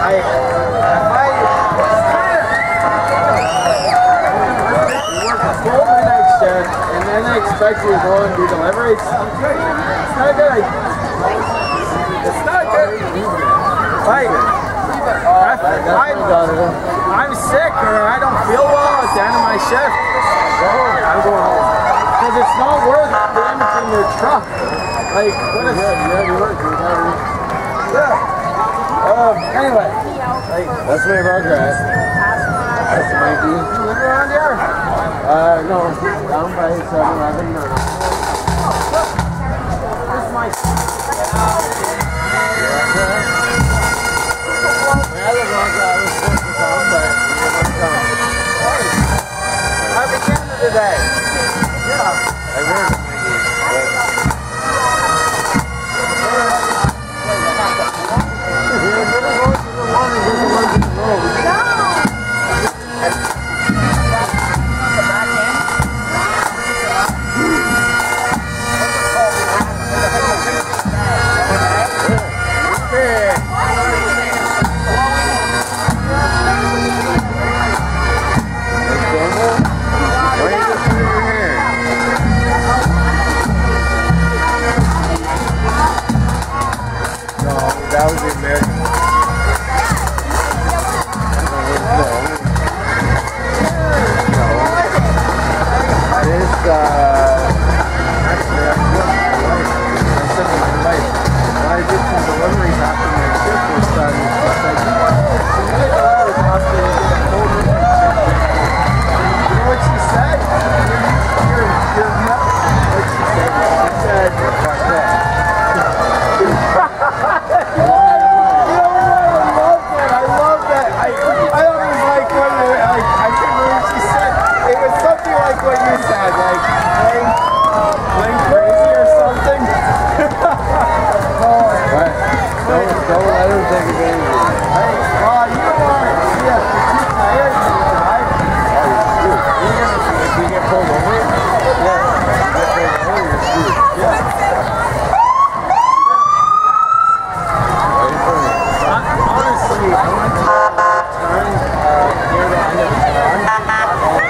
full midnight shift, and then they expect you to go and do deliveries. It's not good. It's not good. Like, I'm sick or I don't feel well at the end of my shift. I'm going home. Because it's not worth damaging your truck. Like, what is it? Anyway. Like, that's my progress. That's my D. You live around here? No. Down by 7-Eleven. No. Where's my... Today. Yeah. I really that was the American. This, actually, I said to my wife, when I did some deliveries after my shift was done, she said, you know what she said? You're nuts. What she said? She said, fuck that. Like what you said, like playing crazy or something. Right. Don't let him take advantage of you. Hey, you don't want to see us too tired. If you get pulled over, you're screwed. Yeah. Honestly, I went to turn near the end of town.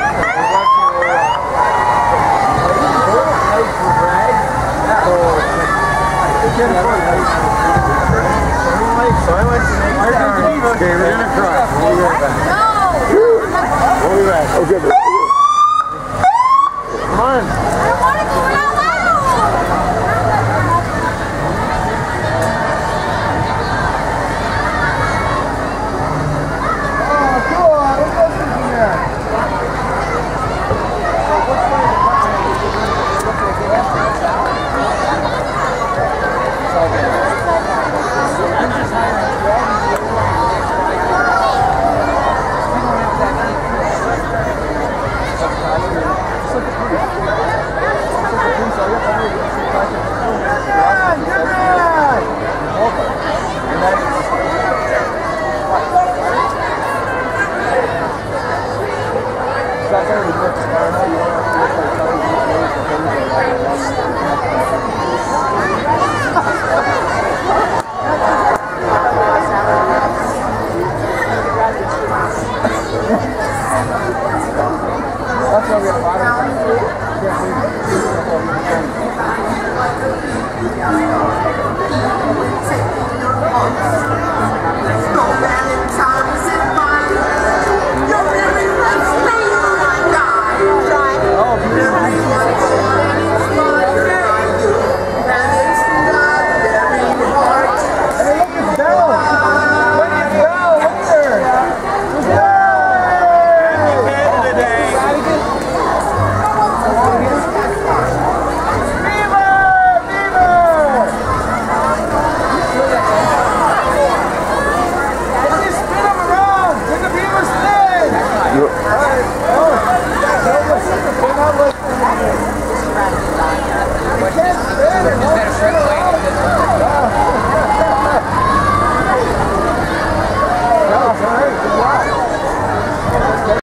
So I went to make okay, we're gonna cross.